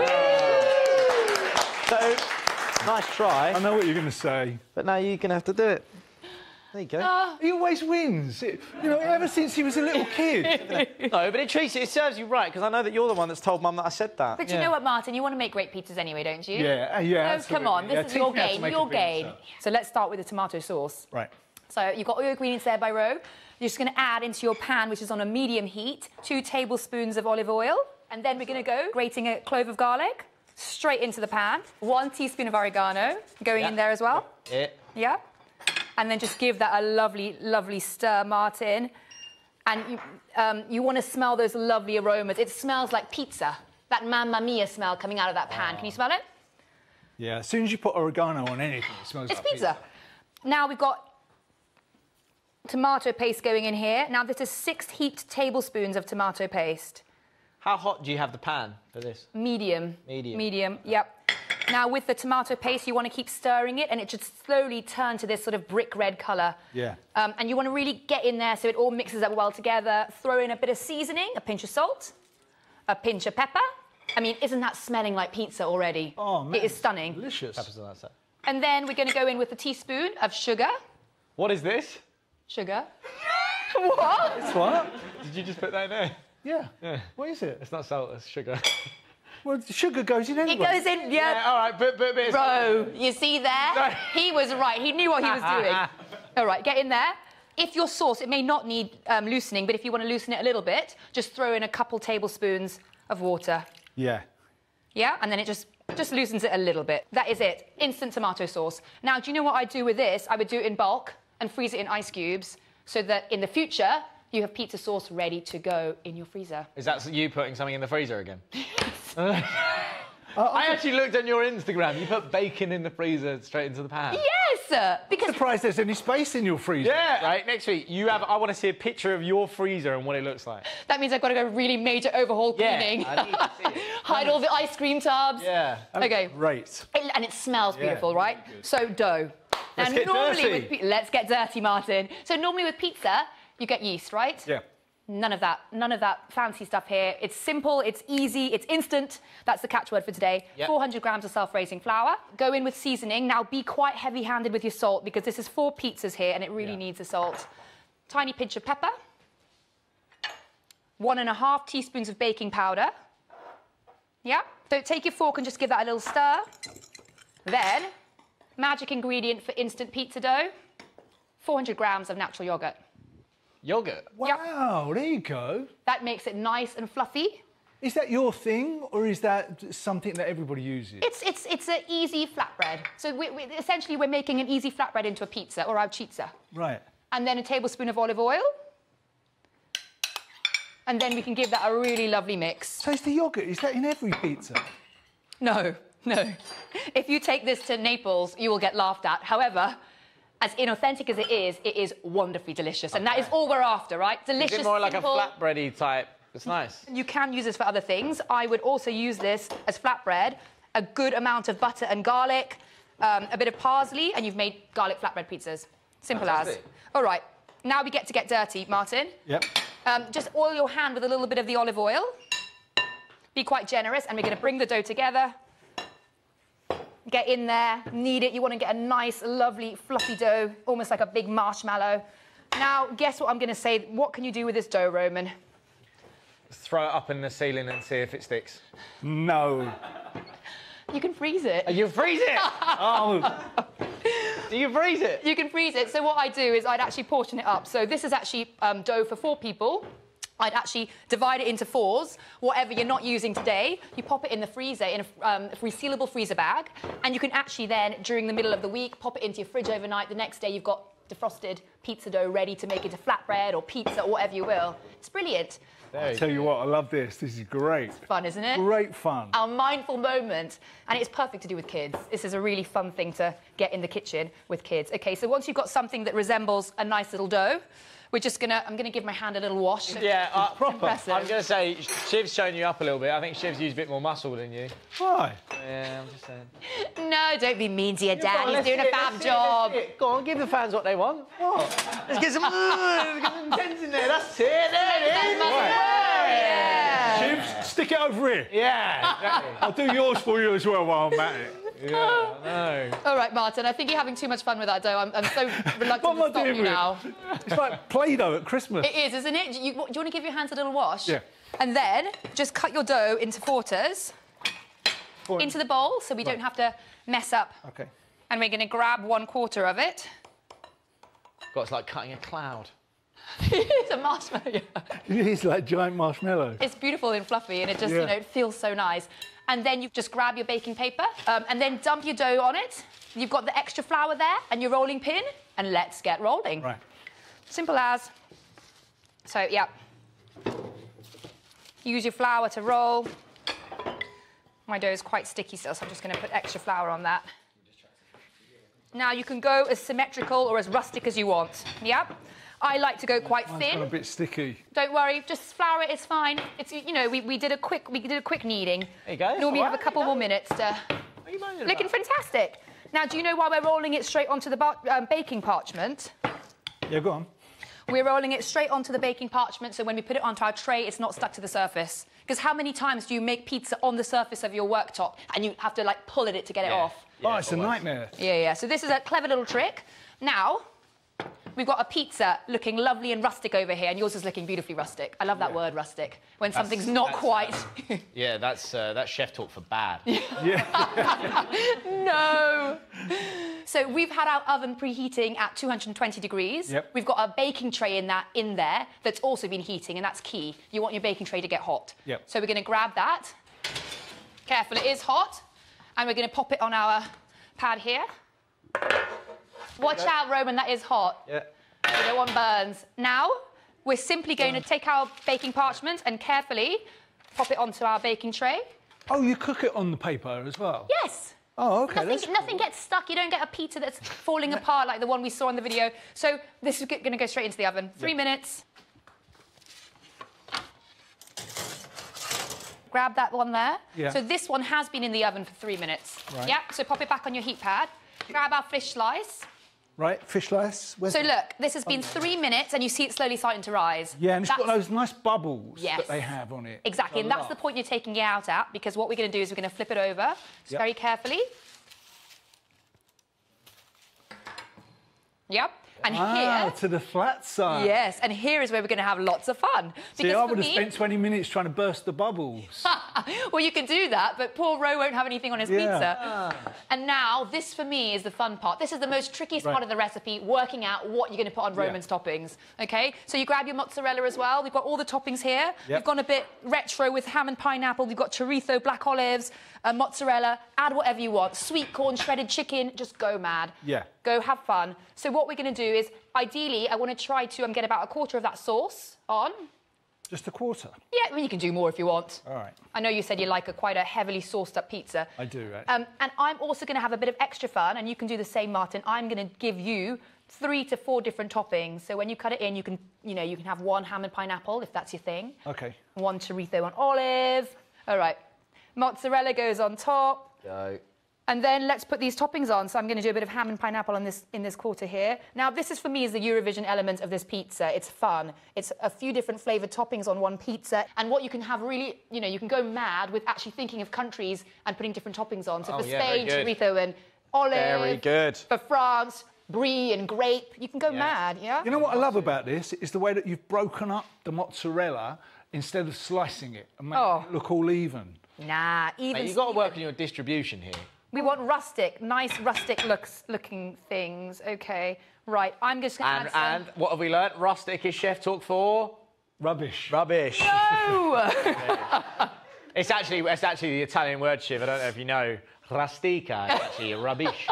Speaker 2: So, nice try.
Speaker 1: I know what you're going to say.
Speaker 2: But now you're going to have to do it. There you go.
Speaker 1: He always wins. You know, ever since he was a little kid.
Speaker 2: No, but it serves you right, because I know that you're the one that's told Mum that I said that.
Speaker 8: But you know what, Martin? You want to make great pizzas anyway, don't you?
Speaker 1: Yeah,
Speaker 8: So come on, this is your game, your game. So let's start with the tomato sauce.
Speaker 1: Right.
Speaker 8: So you've got all your ingredients there by row. You're just going to add into your pan, which is on a medium heat, 2 tablespoons of olive oil. And then we're going to go grating a clove of garlic straight into the pan. 1 teaspoon of oregano going in there as well. Yeah. And then just give that a lovely, lovely stir, Martin. And you want to smell those lovely aromas. It smells like pizza. That Mamma Mia smell coming out of that pan. Can you smell it?
Speaker 1: Yeah, as soon as you put oregano on anything, it smells like
Speaker 8: pizza. Now we've got tomato paste going in here. Now this is 6 heaped tablespoons of tomato paste.
Speaker 2: How hot do you have the pan for this?
Speaker 8: Medium.
Speaker 2: Medium.
Speaker 8: Medium, yep. Now with the tomato paste, you want to keep stirring it and it should slowly turn to this sort of brick red colour.
Speaker 1: Yeah.
Speaker 8: And you want to really get in there so it all mixes up well together. Throw in a bit of seasoning, a pinch of salt, a pinch of pepper. I mean, isn't that smelling like pizza already?
Speaker 1: Oh, man.
Speaker 8: It is stunning.
Speaker 1: Delicious.
Speaker 8: And then we're going to go in with a teaspoon of sugar.
Speaker 2: What is this?
Speaker 8: Sugar. What?
Speaker 1: It's what?
Speaker 2: Did you just put that in there?
Speaker 1: Yeah. What is it?
Speaker 2: It's not salt, it's sugar.
Speaker 1: Well, sugar goes in anyway.
Speaker 8: It goes in, yeah.
Speaker 2: All right, but
Speaker 8: Bro, you see there? He was right. He knew what he was doing. All right, get in there. If your sauce, it may not need loosening, but if you want to loosen it a little bit, just throw in a couple tablespoons of water.
Speaker 1: Yeah.
Speaker 8: Yeah, and then it just loosens it a little bit. That is it. Instant tomato sauce. Now, do you know what I'd do with this? I would do it in bulk and freeze it in ice cubes so that in the future, you have pizza sauce ready to go in your freezer.
Speaker 2: Is that you putting something in the freezer again? I actually looked on your Instagram. You put bacon in the freezer straight into the pan.
Speaker 8: Yes, because...
Speaker 1: I'm surprised there's any space in your freezer.
Speaker 2: Yeah, right, next week, I want to see a picture of your freezer and what it looks like.
Speaker 8: That means I've got to go really major overhaul cleaning.
Speaker 2: Yeah, I need to see it.
Speaker 8: Hide all the ice cream tubs.
Speaker 2: Yeah.
Speaker 8: Okay.
Speaker 1: Great.
Speaker 8: And it smells beautiful, right? So, dough.
Speaker 1: Let's
Speaker 8: now,
Speaker 1: get dirty.
Speaker 8: Let's get dirty, Martin. So normally with pizza, you get yeast, right?
Speaker 1: Yeah.
Speaker 8: None of that fancy stuff here. It's simple, it's easy, it's instant. That's the catchword for today.
Speaker 2: Yep.
Speaker 8: 400 grams of self-raising flour. Go in with seasoning. Now be quite heavy-handed with your salt because this is 4 pizzas here and it really needs the salt. Tiny pinch of pepper. 1.5 teaspoons of baking powder. Yeah. So take your fork and just give that a little stir. Then, magic ingredient for instant pizza dough. 400 grams of natural yogurt.
Speaker 2: Yogurt?
Speaker 1: Wow, there you go.
Speaker 8: That makes it nice and fluffy.
Speaker 1: Is that your thing, or is that something that everybody uses?
Speaker 8: It's an easy flatbread. So essentially, we're making an easy flatbread into a pizza, or a pizza.
Speaker 1: Right.
Speaker 8: And then a tablespoon of olive oil. And then we can give that a really lovely mix.
Speaker 1: So is the yogurt, is that in every pizza?
Speaker 8: No, no. If you take this to Naples, you will get laughed at. However, as inauthentic as it is wonderfully delicious. And that is all we're after, right? Delicious,
Speaker 2: Is it more like
Speaker 8: simple.
Speaker 2: a flatbready type? It's nice.
Speaker 8: You can use this for other things. I would also use this as flatbread, a good amount of butter and garlic, a bit of parsley, and you've made garlic flatbread pizzas. Simple as. All right, now we get to get dirty, Martin.
Speaker 1: Yep.
Speaker 8: Just oil your hand with a little bit of the olive oil. Be quite generous, and we're going to bring the dough together. Get in there, knead it. You want to get a nice, lovely, fluffy dough, almost like a big marshmallow. Now, guess what I'm going to say? What can you do with this dough, Roman?
Speaker 2: Throw it up in the ceiling and see if it sticks.
Speaker 1: No.
Speaker 8: You can freeze it.
Speaker 2: You freeze it?
Speaker 1: Oh.
Speaker 2: Do you freeze it?
Speaker 8: You can freeze it. So what I do is I'd actually portion it up. So this is actually dough for 4 people. I'd actually divide it into 4s. Whatever you're not using today, you pop it in the freezer, in a resealable freezer bag, and you can actually then, during the middle of the week, pop it into your fridge overnight. The next day, you've got defrosted pizza dough ready to make into flatbread or pizza or whatever you will. It's brilliant.
Speaker 1: I tell you what, I love this. This is great.
Speaker 8: Fun, isn't it?
Speaker 1: Great fun.
Speaker 8: Our mindful moment. And it's perfect to do with kids. This is a really fun thing to get in the kitchen with kids. OK, so once you've got something that resembles a nice little dough, I'm gonna give my hand a little wash.
Speaker 2: Yeah,
Speaker 8: impressive.
Speaker 2: I'm going to say, Shiv's shown you up a little bit. I think Shiv's used a bit more muscle than you.
Speaker 1: Why?
Speaker 2: Yeah, I'm just saying.
Speaker 8: No, don't be mean to your dad. He's doing a fab job.
Speaker 2: Go on, give the fans what they want. What? Let's get some tens in there. That's it. There it is.
Speaker 8: Yeah.
Speaker 1: Shivs, stick it over here.
Speaker 2: Yeah, exactly.
Speaker 1: I'll do yours for you as well while I'm at it.
Speaker 2: Yeah, I know.
Speaker 8: All right, Martin, I think you're having too much fun with that dough. I'm so reluctant
Speaker 1: What am I
Speaker 8: to stop
Speaker 1: doing
Speaker 8: you
Speaker 1: with it?
Speaker 8: now.
Speaker 1: It's like Play-Doh at Christmas.
Speaker 8: It is, isn't it? Do you want to give your hands a little wash?
Speaker 1: Yeah.
Speaker 8: And then just cut your dough into quarters into the bowl so we don't have to mess up.
Speaker 1: Okay.
Speaker 8: And we're going to grab 1/4 of it.
Speaker 2: God, it's like cutting a cloud.
Speaker 8: It's a marshmallow.
Speaker 1: It is like giant marshmallow.
Speaker 8: It's beautiful and fluffy, and it just, it feels so nice. And then you just grab your baking paper and then dump your dough on it. You've got the extra flour there and your rolling pin, and let's get rolling.
Speaker 1: Right.
Speaker 8: Simple as. So, yeah. Use your flour to roll. My dough is quite sticky still, so I'm just going to put extra flour on that. Now, you can go as symmetrical or as rustic as you want. Yeah? I like to go quite
Speaker 1: Mine's
Speaker 8: thin.
Speaker 1: gone a bit sticky.
Speaker 8: Don't worry, just flour it. It's fine. It's we did a quick kneading.
Speaker 2: There you go.
Speaker 8: Normally you have a couple more minutes to.
Speaker 2: What are you moaning
Speaker 8: Looking
Speaker 2: about?
Speaker 8: fantastic. Now, do you know why we're rolling it straight onto the baking parchment?
Speaker 1: Yeah, go on.
Speaker 8: We're rolling it straight onto the baking parchment, so when we put it onto our tray, it's not stuck to the surface. Because how many times do you make pizza on the surface of your worktop and you have to like pull at it to get it off?
Speaker 1: Oh, it's a nightmare.
Speaker 8: Yeah. So this is a clever little trick. Now, we've got a pizza looking lovely and rustic over here, and yours is looking beautifully rustic. I love that word, rustic, when something's not quite...
Speaker 2: Yeah, that's chef talk for bad.
Speaker 8: No! So we've had our oven preheating at 220 degrees.
Speaker 1: Yep.
Speaker 8: We've got a baking tray in there that's also been heating, and that's key. You want your baking tray to get hot.
Speaker 1: Yep.
Speaker 8: So we're going to grab that. Careful, it is hot. And we're going to pop it on our pad here. Watch out, Roman, that is hot.
Speaker 2: Yeah.
Speaker 8: You don't want burns. Now, we're simply going to take our baking parchment and carefully pop it onto our baking tray.
Speaker 1: Oh, you cook it on the paper as well?
Speaker 8: Yes.
Speaker 1: Oh, OK.
Speaker 8: Nothing gets stuck. You don't get a pizza that's falling apart like the one we saw in the video. So this is going to go straight into the oven. 3 minutes. Grab that one there.
Speaker 1: Yeah.
Speaker 8: So this one has been in the oven for 3 minutes.
Speaker 1: Right.
Speaker 8: Yeah, so pop it back on your heat pad. Grab our fish slice.
Speaker 1: Right, fish slice. Where's
Speaker 8: So
Speaker 1: it?
Speaker 8: look, this has been 3 minutes and you see it slowly starting to rise.
Speaker 1: Yeah, and it's got
Speaker 8: That's-
Speaker 1: those nice bubbles
Speaker 8: Yes.
Speaker 1: that they have on it.
Speaker 8: Exactly, and that's the point you're taking it out at, because what we're going to do is we're going to flip it over just very carefully. Yep. And here...
Speaker 1: to the flat side.
Speaker 8: Yes, and here is where we're going to have lots of fun.
Speaker 1: See, I
Speaker 8: for
Speaker 1: would have
Speaker 8: me-
Speaker 1: spent 20 minutes trying to burst the bubbles.
Speaker 8: Well, you can do that, but poor Ro won't have anything on his pizza. And now, this for me is the fun part. This is the most trickiest part of the recipe, working out what you're going to put on Roman's toppings. OK? So you grab your mozzarella as well. We've got all the toppings here. We've gone a bit retro with ham and pineapple. We've got chorizo, black olives, mozzarella. Add whatever you want. Sweet corn, shredded chicken. Just go mad.
Speaker 1: Yeah.
Speaker 8: Go have fun. So what we're going to do is, ideally, I want to try to get about 1/4 of that sauce on.
Speaker 1: Just 1/4?
Speaker 8: Yeah, I mean, you can do more if you want.
Speaker 1: All right.
Speaker 8: I know you said you like quite a heavily sauced up pizza.
Speaker 1: I do, right?
Speaker 8: And I'm also going to have a bit of extra fun, and you can do the same, Martin. I'm going to give you 3 to 4 different toppings. So when you cut it in, you can have 1 ham and pineapple, if that's your thing.
Speaker 1: OK.
Speaker 8: 1 chorizo and olive. All right. Mozzarella goes on top.
Speaker 2: Go.
Speaker 8: And then let's put these toppings on. So I'm going to do a bit of ham and pineapple in this quarter here. Now, this is, for me, is the Eurovision element of this pizza. It's fun. It's a few different flavoured toppings on one pizza. And what you can have really, you can go mad with actually thinking of countries and putting different toppings on. So for Spain, chorizo and olive.
Speaker 2: Very good.
Speaker 8: For France, brie and grape. You can go mad, yeah?
Speaker 1: You know what I love about this is the way that you've broken up the mozzarella instead of slicing it and making it look all even.
Speaker 8: Nah, even...
Speaker 2: Mate, you've got to work on your distribution here.
Speaker 8: We want rustic, nice rustic looking things. OK, right, I'm just going to add some...
Speaker 2: And what have we learnt? Rustic is chef talk for?
Speaker 1: Rubbish.
Speaker 2: Rubbish.
Speaker 8: No!
Speaker 2: It's actually the Italian word, Shiv. I don't know if you know. Rustica is actually rubbish.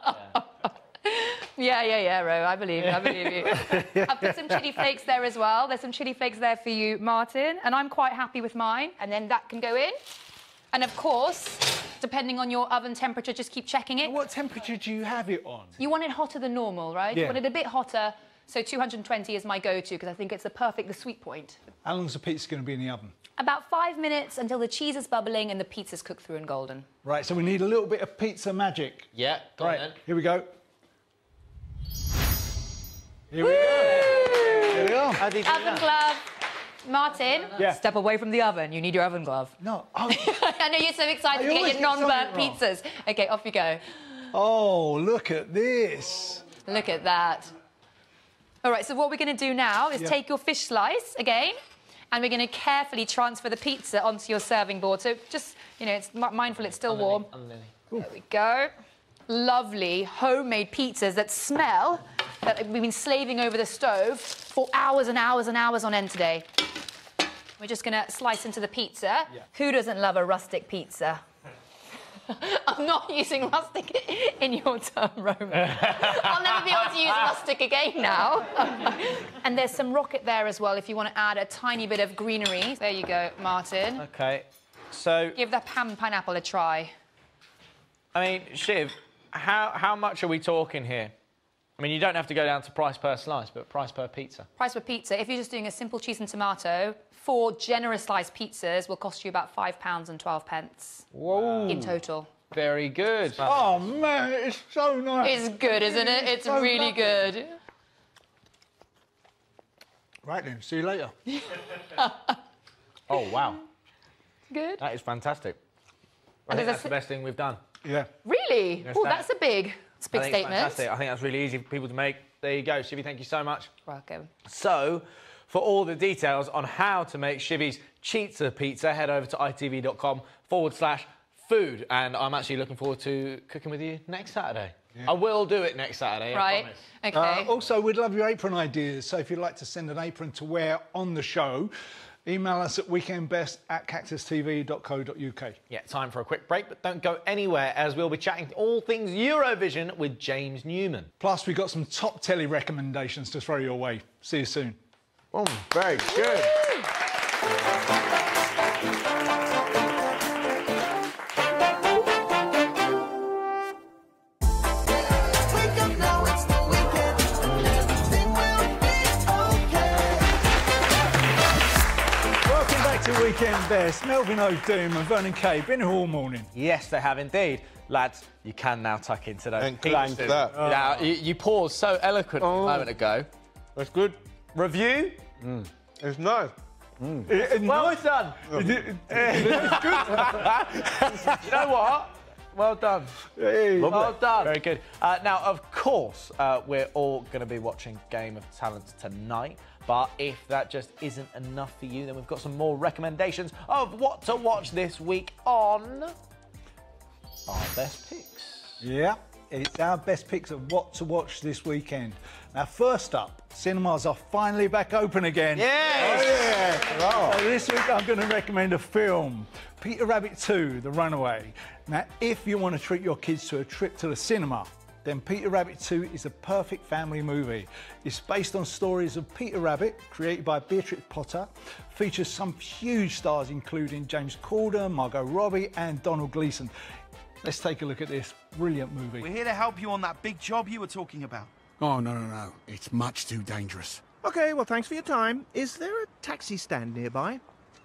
Speaker 8: Yeah, Ro, I believe you, I've put some chilli flakes there as well. There's some chilli flakes there for you, Martin, and I'm quite happy with mine. And then that can go in. And of course, depending on your oven temperature, just keep checking it.
Speaker 1: What temperature do you have it on?
Speaker 8: You want it hotter than normal, right?
Speaker 1: Yeah.
Speaker 8: You want it a bit hotter So 220 is my go-to because I think it's the sweet point.
Speaker 1: How long's the pizza going to be in the oven?
Speaker 8: About 5 minutes until the cheese is bubbling and the pizza's cooked through and golden.
Speaker 1: Right, so we need a little bit of pizza magic.
Speaker 2: Yeah, go on then.
Speaker 1: Here we go. Here we go. Here we are.
Speaker 2: How did you do
Speaker 8: Oven
Speaker 2: that?
Speaker 8: glove. Martin,
Speaker 1: Yeah.
Speaker 8: step away from the oven. You need your oven glove.
Speaker 1: No. Oh,
Speaker 8: I know you're so excited
Speaker 1: I
Speaker 8: to get
Speaker 1: always
Speaker 8: your
Speaker 1: get something
Speaker 8: non-burnt
Speaker 1: wrong.
Speaker 8: pizzas. OK, off you go.
Speaker 1: oh, look at this.
Speaker 8: Look at that. All right, so what we're going to do now is take your fish slice again, and we're going to carefully transfer the pizza onto your serving board. So just, you know, it's mindful it's still warm. There we go. Lovely homemade pizzas that smell that we've been slaving over the stove for hours and hours and hours on end today. We're just going to slice into the pizza.
Speaker 1: Yeah.
Speaker 8: Who doesn't love a rustic pizza? I'm not using rustic in your term, Roman. I'll never be able to use rustic again now. And there's some rocket there as well if you want to add a tiny bit of greenery. There you go, Martin.
Speaker 2: OK, so...
Speaker 8: Give the pineapple a try.
Speaker 2: I mean, Shiv, how much are we talking here? I mean, you don't have to go down to price per slice, but price per pizza.
Speaker 8: Price per pizza, if you're just doing a simple cheese and tomato, 4 generous sliced pizzas will cost you about £5.12
Speaker 2: Whoa.
Speaker 8: in total.
Speaker 2: Very good.
Speaker 1: Oh, man, it's so nice.
Speaker 8: It's good, isn't it? It's really good.
Speaker 1: Right then, see you later.
Speaker 2: Oh, wow.
Speaker 8: Good.
Speaker 2: That is fantastic. I
Speaker 8: And
Speaker 2: think
Speaker 8: there's
Speaker 2: that's the best thing we've done.
Speaker 1: Yeah.
Speaker 8: Really?
Speaker 2: Yes,
Speaker 8: Oh,
Speaker 2: that-
Speaker 8: that's a big
Speaker 2: I think it's
Speaker 8: statement.
Speaker 2: fantastic. I think that's really easy for people to make. There you go, Shivi, thank you so much.
Speaker 8: Welcome.
Speaker 2: So, for all the details on how to make Shivi's Cheetah Pizza, head over to itv.com/food. And I'm actually looking forward to cooking with you next Saturday. I will do it next Saturday, I
Speaker 8: Right.
Speaker 2: promise.
Speaker 8: OK.
Speaker 1: Also, we'd love your apron ideas. So if you'd like to send an apron to wear on the show, email us at weekendbest@cactustv.co.uk.
Speaker 2: Yeah, time for a quick break, but don't go anywhere as we'll be chatting all things Eurovision with James Newman.
Speaker 1: Plus, we've got some top telly recommendations to throw your way. See you soon.
Speaker 2: Oh, very good.
Speaker 5: Wake up now, it's the weekend. Everything will be okay.
Speaker 1: Welcome back to Weekend Best. Melvin O'Doom and Vernon Kay been here all morning.
Speaker 2: Yes, they have indeed. Lads, you can now tuck into those
Speaker 4: And clank
Speaker 2: pizzas.
Speaker 4: that.
Speaker 2: Now, you paused so eloquently a moment ago.
Speaker 4: That's good.
Speaker 2: Review?
Speaker 4: It's nice.
Speaker 2: Well done. You know what? Well done. Well done. Very good. Now, of course, we're all going to be watching Game of Talent tonight. But if that just isn't enough for you, then we've got some more recommendations of what to watch this week on our best picks.
Speaker 1: Yeah, it's our best picks of what to watch this weekend. Now, first up, cinemas are finally back open again.
Speaker 2: Yes!
Speaker 1: Oh, yeah. So this week I'm going to recommend a film, Peter Rabbit 2, The Runaway. Now, if you want to treat your kids to a trip to the cinema, then Peter Rabbit 2 is a perfect family movie. It's based on stories of Peter Rabbit, created by Beatrix Potter, features some huge stars including James Corden, Margot Robbie and Donald Gleeson. Let's take a look at this brilliant movie.
Speaker 7: We're here to help you on that big job you were talking about.
Speaker 10: Oh, no. It's much too dangerous.
Speaker 7: Okay, well, thanks for your time. Is there a taxi stand nearby?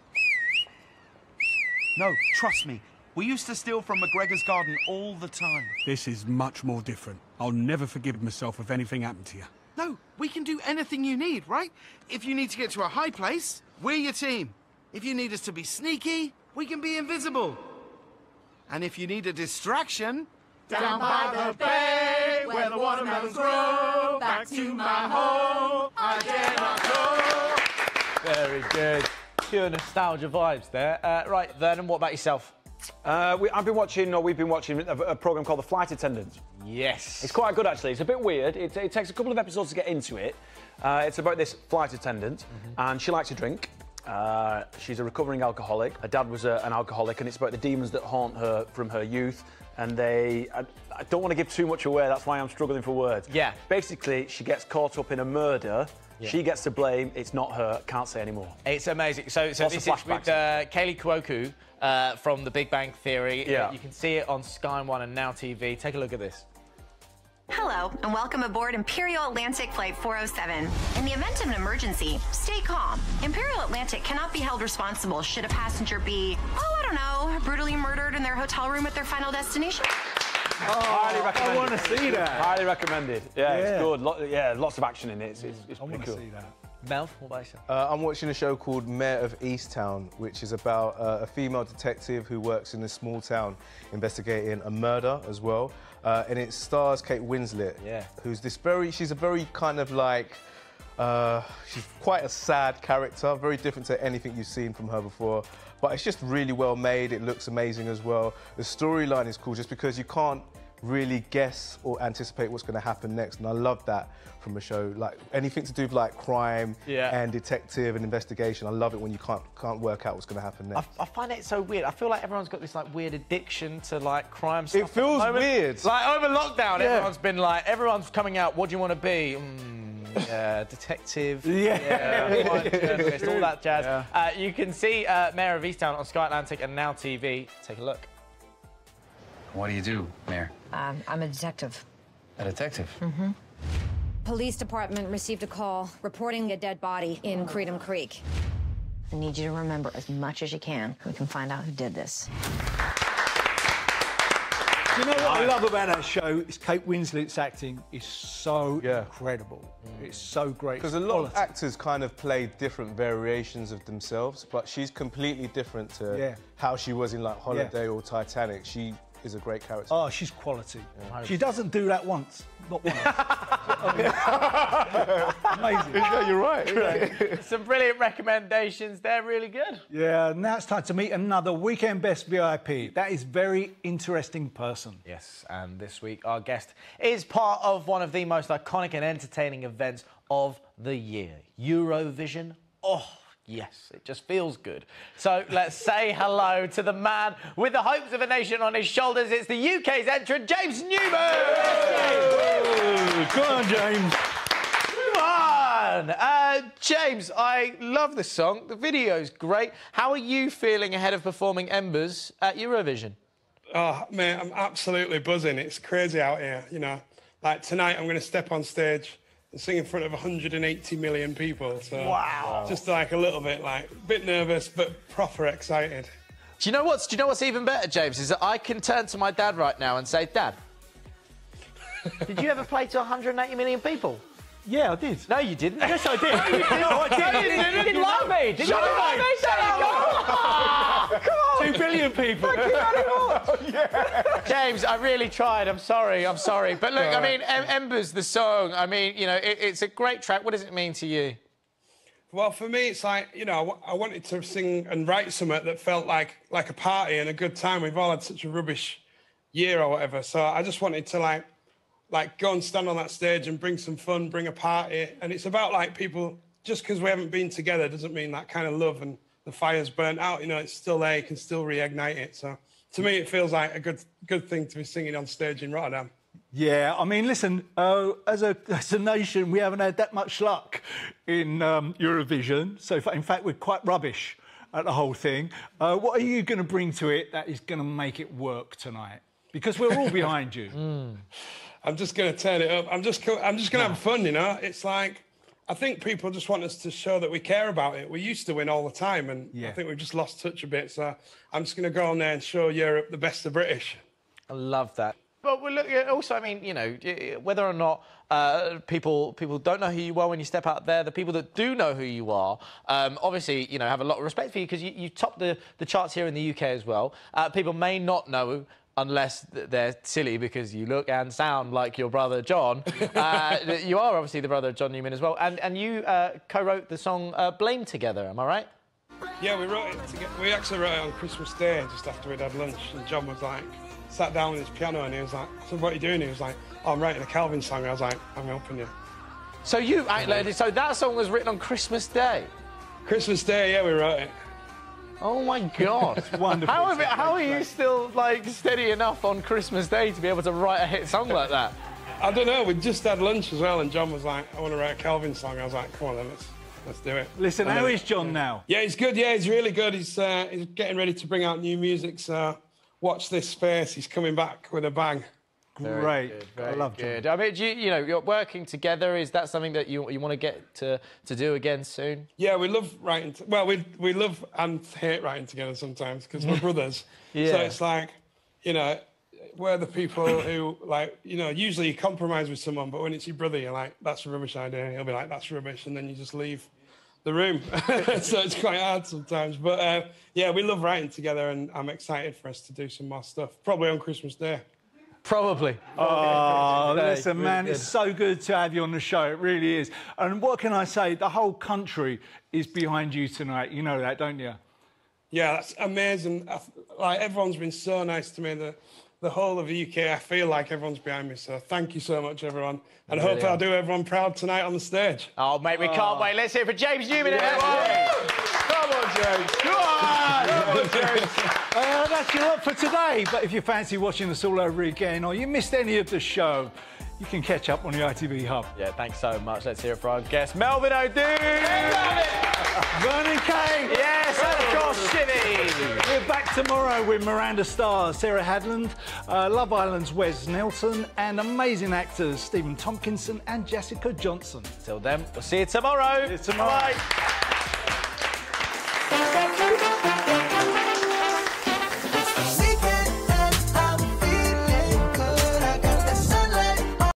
Speaker 7: No, trust me. We used to steal from McGregor's garden all the time.
Speaker 10: This is much more different. I'll never forgive myself if anything happened to you.
Speaker 7: No, we can do anything you need, right? If you need to get to a high place, we're your team. If you need us to be sneaky, we can be invisible. And if you need a distraction... Down by the bay, where the watermelons grow, back to my home, I dare not go.
Speaker 2: Very good. Pure nostalgia vibes there. Right, Vernon, what about yourself?
Speaker 3: We've been watching a programme called The Flight Attendant.
Speaker 2: Yes.
Speaker 3: It's quite good, actually. It's a bit weird. It takes a couple of episodes to get into it. It's about this flight attendant, and she likes to drink. She's a recovering alcoholic. Her dad was an alcoholic, and it's about the demons that haunt her from her youth. And I don't want to give too much away, that's why I'm struggling for words.
Speaker 2: Yeah.
Speaker 3: Basically, she gets caught up in a murder. Yeah. She gets to blame, it's not her, can't say anymore.
Speaker 2: It's amazing. So this is with Kaylee Cuoco from The Big Bang Theory.
Speaker 3: Yeah.
Speaker 2: You can see it on Sky One and Now TV. Take a look at this.
Speaker 11: Hello, and welcome aboard Imperial Atlantic Flight 407. In the event of an emergency, stay calm. Imperial Atlantic cannot be held responsible should a passenger be, oh, I don't know, brutally murdered in their hotel room at their final destination.
Speaker 3: Highly recommended.
Speaker 1: I want to see that.
Speaker 3: Highly recommended. Yeah, it's good. Lots of action in it. It's
Speaker 1: I
Speaker 3: pretty cool.
Speaker 1: see that.
Speaker 2: Mel, what about you?
Speaker 4: I'm watching a show called Mayor of Easttown, which is about a female detective who works in a small town investigating a murder as well. And it stars Kate Winslet, who's she's a very kind of like, she's quite a sad character, very different to anything you've seen from her before. But it's just really well made, it looks amazing as well. The storyline is cool just because you can't really guess or anticipate what's going to happen next, and I love that from a show. Like anything to do with like crime and detective and investigation, I love it when you can't work out what's going to happen next.
Speaker 2: I find it so weird. I feel like everyone's got this like weird addiction to like crime stuff.
Speaker 4: It feels weird.
Speaker 2: Like over lockdown, everyone's been like, everyone's coming out. What do you want to be? Detective. Journalist, all that jazz. You can see Mayor of Easttown on Sky Atlantic and Now TV. Take a look.
Speaker 12: What do you do, Mayor?
Speaker 13: I'm a detective.
Speaker 12: A detective?
Speaker 13: Mm-hmm. Police department received a call reporting a dead body in Creedham Creek. I need you to remember as much as you can. We can find out who did this.
Speaker 1: Do you know what I love about that show? Is Kate Winslet's acting is so incredible. It's so great.
Speaker 4: Because a lot of actors kind of play different variations of themselves, but she's completely different to how she was in like Holiday or Titanic. She is a great character.
Speaker 1: Oh, she's quality. She doesn't do that once. Not once. Amazing.
Speaker 4: Yeah, you're right.
Speaker 2: Some brilliant recommendations. They're really good.
Speaker 1: Yeah, now it's time to meet another Weekend Best VIP. That is very interesting person.
Speaker 2: Yes, and this week our guest is part of one of the most iconic and entertaining events of the year, Eurovision. Oh, yes, it just feels good. So let's say hello to the man with the hopes of a nation on his shoulders. It's the UK's entrant, James Newman!
Speaker 1: Go on, James.
Speaker 2: Come on! James, I love this song. The video's great. How are you feeling ahead of performing Embers at Eurovision?
Speaker 14: Oh, mate, I'm absolutely buzzing. It's crazy out here, you know. Like, tonight I'm going to step on stage and sing in front of 180 million people. So just like a little bit, like, a bit nervous, but proper excited.
Speaker 2: Do you know what's even better, James, is that I can turn to my dad right now and say, Dad, did you ever play to 180 million people?
Speaker 1: Yeah, I did.
Speaker 2: No, you didn't.
Speaker 1: Yes, I did. No, you did. No, I did.
Speaker 2: No, you didn't. You didn't love me. Did you love me? Come on.
Speaker 1: 2 billion people.
Speaker 2: James, I really tried. I'm sorry. But look, I mean, Embers, the song, I mean, you know, it's a great track. What does it mean to you?
Speaker 14: Well, for me, it's like, you know, I wanted to sing and write something that felt like a party and a good time. We've all had such a rubbish year or whatever. So I just wanted to, like go and stand on that stage and bring some fun, bring a party. And it's about, like, people, just because we haven't been together doesn't mean that kind of love and the fire's burnt out. You know, it's still there. You can still reignite it. So to me, it feels like a good thing to be singing on stage in Rotterdam.
Speaker 1: Yeah, I mean, listen, as a nation, we haven't had that much luck in Eurovision. So, in fact, we're quite rubbish at the whole thing. What are you going to bring to it that is going to make it work tonight? Because we're all behind you.
Speaker 14: I'm just going to turn it up. I'm just going to have fun, you know? It's like, I think people just want us to show that we care about it. We used to win all the time, and I think we've just lost touch a bit. So I'm just going to go on there and show Europe the best of British.
Speaker 2: I love that. But look, also, I mean, you know, whether or not people don't know who you are when you step out there, the people that do know who you are, obviously, you know, have a lot of respect for you because you topped the charts here in the UK as well. People may not know, unless they're silly because you look and sound like your brother John. You are obviously the brother of John Newman as well. And you co-wrote the song Blame together, am I right?
Speaker 14: Yeah, we wrote it together. We actually wrote it on Christmas Day, just after we'd had lunch, and John was like, sat down with his piano and he was like, so what are you doing? He was like, oh, I'm writing a Calvin song. And I was like, I'm helping you.
Speaker 2: So so that song was written on Christmas Day?
Speaker 14: Christmas Day, yeah, we wrote it.
Speaker 2: Oh my God!
Speaker 1: It's wonderful.
Speaker 2: How are you still like steady enough on Christmas Day to be able to write a hit song like that?
Speaker 14: I don't know. We just had lunch as well, and John was like, "I want to write a Calvin song." I was like, "Come on, then, let's do it."
Speaker 1: Listen, how is John now?
Speaker 14: Yeah, he's good. Yeah, he's really good. He's getting ready to bring out new music. So watch this space. He's coming back with a bang.
Speaker 1: great.
Speaker 2: Very
Speaker 1: I love
Speaker 2: good.
Speaker 1: John.
Speaker 2: I mean, you're working together. Is that something that you want to get to do again soon?
Speaker 14: Yeah, we love writing. Well, we love and hate writing together sometimes because we're brothers.
Speaker 2: Yeah.
Speaker 14: So it's like, we're the people who, like, usually you compromise with someone, but when it's your brother, you're like, that's a rubbish idea. He'll be like, that's rubbish. And then you just leave the room. So it's quite hard sometimes. But yeah, we love writing together, and I'm excited for us to do some more stuff, probably on Christmas Day.
Speaker 2: Probably.
Speaker 1: Oh, listen,
Speaker 2: Really
Speaker 1: man,
Speaker 2: good.
Speaker 1: it's so good to have you on the show. It really is. And what can I say? The whole country is behind you tonight. You know that, don't you?
Speaker 14: Yeah, that's amazing. Like, everyone's been so nice to me. The whole of the UK, I feel like everyone's behind me. So thank you so much, everyone. And I hope I'll do everyone proud tonight on the stage.
Speaker 2: Oh, mate, we can't wait. Let's hear it for James Newman, everyone.
Speaker 14: Come on, James.
Speaker 1: Come on, James. That's your lot for today. But if you fancy watching us all over again, or you missed any of the show, you can catch up on the ITV Hub.
Speaker 2: Yeah, thanks so much. Let's hear it for our guest, Melvin O'Doon.
Speaker 1: Vernon Kane.
Speaker 2: Yes, and of course, Shivi.
Speaker 1: We're back tomorrow with Miranda Starr, Sarah Hadland, Love Island's Wes Nelson, and amazing actors Stephen Tompkinson and Jessica Johnson.
Speaker 2: Till then, we'll see you tomorrow.
Speaker 1: See you tomorrow.
Speaker 2: Bye.